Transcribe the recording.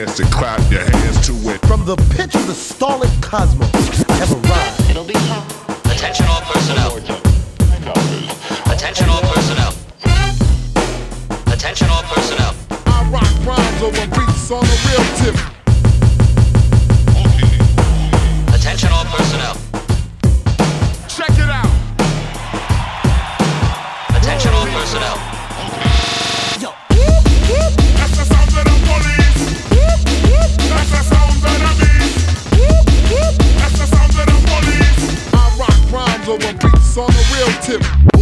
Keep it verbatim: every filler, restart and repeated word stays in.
chance to clap your hands to it. From the pitch of the starlit cosmos, I have arrived. It'll be fun. Attention all personnel. Attention all personnel. Attention all personnel. I rock rhymes over beats on the real tip. Attention all personnel. Check it out. Attention all personnel. That's the sound of the police. That's the sound of the beast. That's the sound of the police. I rock rhymes over beats on the real tip.